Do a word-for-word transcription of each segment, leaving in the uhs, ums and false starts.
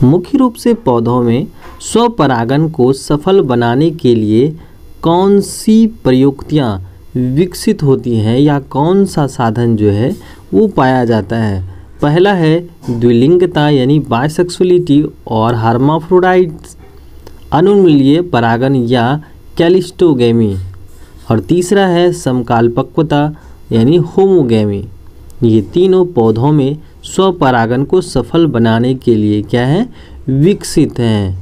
मुख्य रूप से पौधों में स्वपरागन को सफल बनाने के लिए कौन सी प्रयुक्तियाँ विकसित होती हैं या कौन सा साधन जो है वो पाया जाता है। पहला है द्विलिंगता यानी बायसेक्सुअलिटी और हर्माफ्रोडाइट्स, अनुन्मीलिय परागन या कैलिस्टोगेमी, और तीसरा है समकालपक्वता यानी होमोगेमी। ये तीनों पौधों में स्वपरागन को सफल बनाने के लिए क्या है, विकसित हैं।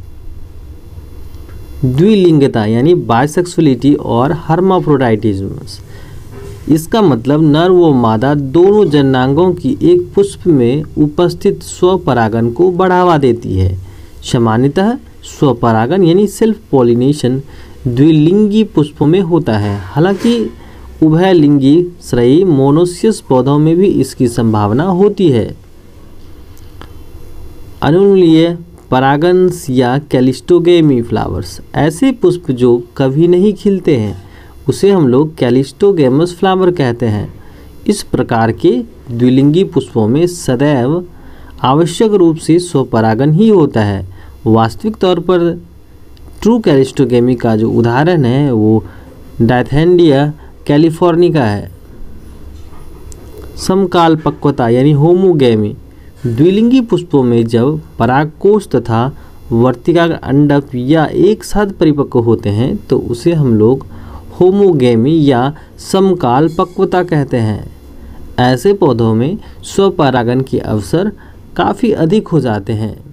द्विलिंगता यानी बायसेक्सुअलिटी और हर्माफ्रोडाइटिज्म, इसका मतलब नर व मादा दोनों जननांगों की एक पुष्प में उपस्थित स्वपरागन को बढ़ावा देती है। सामान्यतः स्वपरागन यानी सेल्फ पॉलिनेशन द्विलिंगी पुष्पों में होता है, हालांकि उभयलिंगी श्रेयी मोनोसियस पौधों में भी इसकी संभावना होती है। अनुन्मीलिय परागन या कैलिस्टोगेमी फ्लावर्स, ऐसे पुष्प जो कभी नहीं खिलते हैं उसे हम लोग कैलिस्टोगेमस फ्लावर कहते हैं। इस प्रकार के द्विलिंगी पुष्पों में सदैव आवश्यक रूप से स्वपरागन ही होता है। वास्तविक तौर पर ट्रू कैलिस्टोगेमी का जो उदाहरण है वो डायथेंडिया कैलिफोर्निका है। समकालपक्वता यानी होमोगेमी, द्विलिंगी पुष्पों में जब परागकोश तथा वर्तिका अंडक या एक साथ परिपक्व होते हैं तो उसे हम लोग होमोगेमी या समकालपक्वता कहते हैं। ऐसे पौधों में स्वपरागन के अवसर काफ़ी अधिक हो जाते हैं।